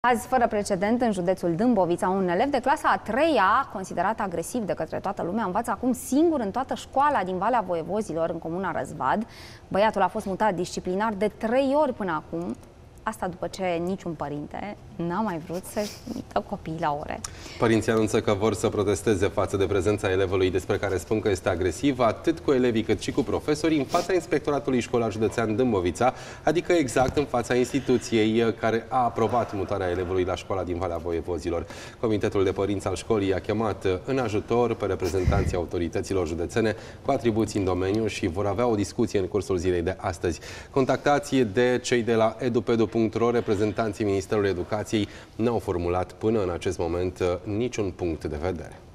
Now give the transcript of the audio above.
Azi, fără precedent, în județul Dâmbovița, un elev de clasa a 3-a, considerat agresiv de către toată lumea, învață acum singur în toată școala din Valea Voievozilor, în comuna Răzvad. Băiatul a fost mutat disciplinar de 3 ori până acum. Asta după ce niciun părinte n-a mai vrut să-și trimită copiii la ore. Părinții anunță că vor să protesteze față de prezența elevului despre care spun că este agresiv, atât cu elevii cât și cu profesorii, în fața Inspectoratului Școlar Județean Dâmbovița, adică exact în fața instituției care a aprobat mutarea elevului la școala din Valea Voievozilor. Comitetul de părinți al școlii a chemat în ajutor pe reprezentanții autorităților județene cu atribuții în domeniu și vor avea o discuție în cursul zilei de astăzi. Contactați de cei de la edupedu.ro, reprezentanții Ministerului Educației n-au formulat până în acest moment niciun punct de vedere.